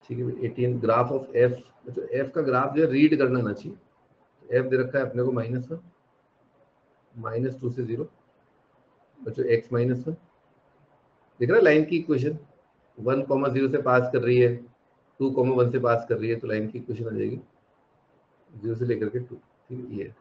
ठीक है 18 graph of F, तो एफ का ग्राफ जो है रीड करना ना चाहिए। एफ दे रखा है अपने को -1, -2 से 0, बच्चों x -1 दिख रहा है लाइन की इक्वेशन, 1,0 से पास कर रही है, 2,1 से पास कर रही है, तो लाइन की इक्वेशन आ जाएगी 0 से लेकर के 2। ठीक है ये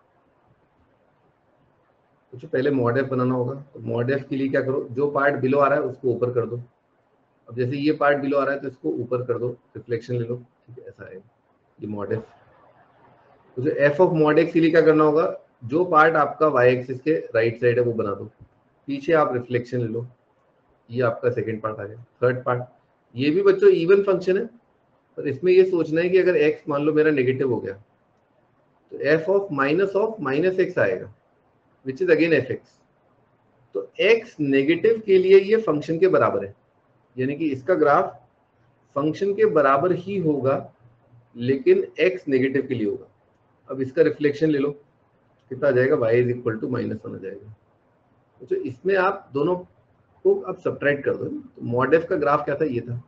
तो पहले मॉड एफ बनाना होगा। तो मॉड एफ के लिए क्या करो, जो पार्ट बिलो आ रहा है उसको ऊपर कर दो। अब जैसे ये पार्ट बिलो आ रहा है तो इसको ऊपर कर दो, रिफ्लेक्शन ले लो। ठीक है ऐसा है ये मॉड एफ। तो जो एफ ऑफ मॉड एक्स के लिए क्या करना होगा, जो पार्ट आपका वाई एक्सिस के राइट साइड है वो बना दो, पीछे आप रिफ्लेक्शन ले लो। ये आपका सेकंड पार्ट आ गया। थर्ड पार्ट, ये भी बच्चों इवन फंक्शन है, पर इसमें ये सोचना है कि अगर x मान लो मेरा नेगेटिव हो गया तो f ऑफ माइनस एक्स आएगा, which is again F X. तो x नेगेटिव के लिए ये फंक्शन के बराबर है, यानी कि इसका ग्राफ फंक्शन के बराबर ही होगा, लेकिन x नेगेटिव के लिए होगा। अब इसका रिफ्लेक्शन ले लो, कितना आ जाएगा, y इज इक्वल टू -1 आ जाएगा। तो इसमें आप दोनों को अब सब्ट्रैक्ट कर दो। तो मॉड एफ का ग्राफ क्या था, ये था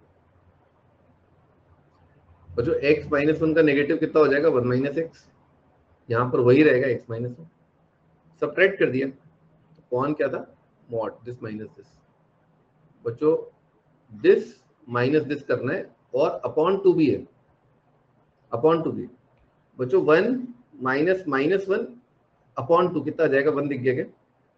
बच्चों। x -1 का नेगेटिव कितना हो जाएगा, 1 - x, यहाँ पर वही रहेगा x -1, सब्ट्रैक्ट कर दिया। तो कौन क्या था, मॉड दिस माइनस दिस। बच्चों दिस माइनस दिस करना है, और अपॉन टू भी है, अपॉन टू भी। बच्चों 1 -1 अपॉन 2 कितना आ जाएगा, 1 दिख गया क्या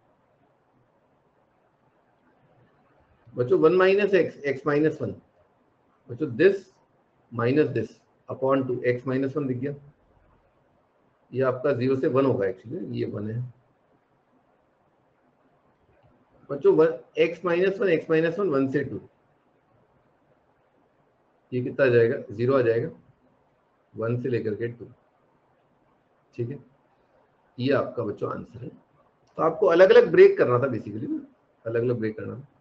बच्चों, 1 - x, x -1। बच्चों this minus this upon 2, x -1 दिख गया। ये आपका 0 से 1 होगा, एक्चुअली ये 1 है बच्चों। x -1 1 से 2, ये कितना आ जाएगा, 0 आ जाएगा, 1 से लेकर के 2। ठीक है ये आपका बच्चों आंसर है। तो आपको अलग अलग ब्रेक करना था बेसिकली, अलग अलग ब्रेक करना था।